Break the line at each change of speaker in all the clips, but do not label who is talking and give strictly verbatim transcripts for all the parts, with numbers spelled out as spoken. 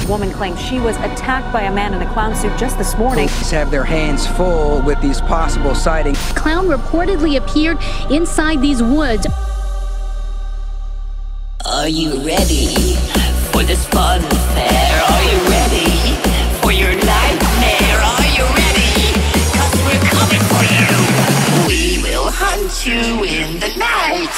woman claims she was attacked by a man in a clown suit just this morning.
Police have their hands full with these possible sightings.
Clown reportedly appeared inside these woods.
Are you ready for this fun fair? Are you ready for your nightmare? Are you ready? 'Cause we're coming for you. We will hunt you in the night.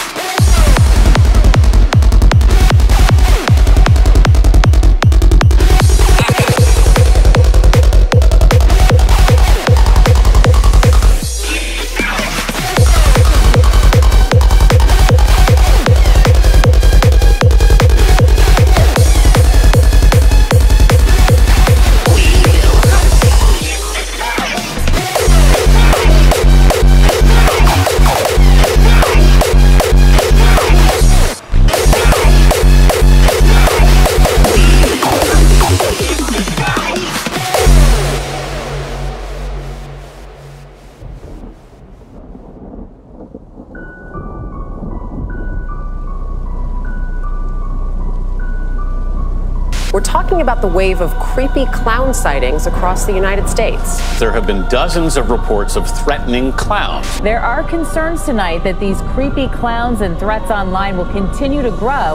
We're talking about the wave of creepy clown sightings across the United States.
There have been dozens of reports of threatening clowns.
There are concerns tonight that these creepy clowns and threats online will continue to grow.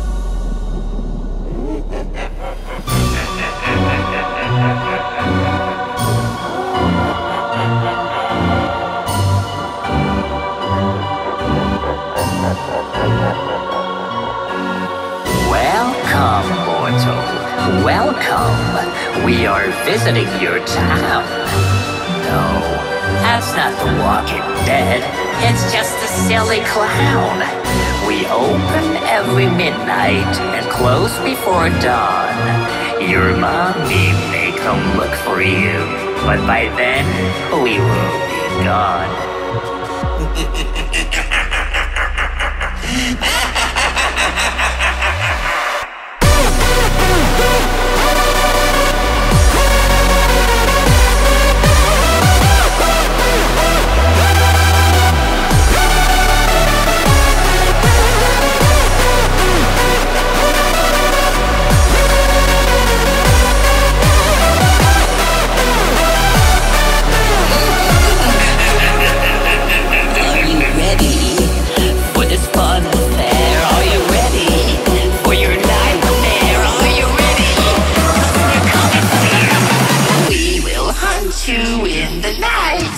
Welcome, mortal. Welcome. We are visiting your town. No, that's not the Walking Dead. It's just a silly clown. We open every midnight and close before dawn. Your mommy may come look for you, but by then, we will be gone. You in the night.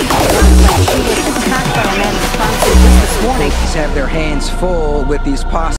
Police have their hands full with these possible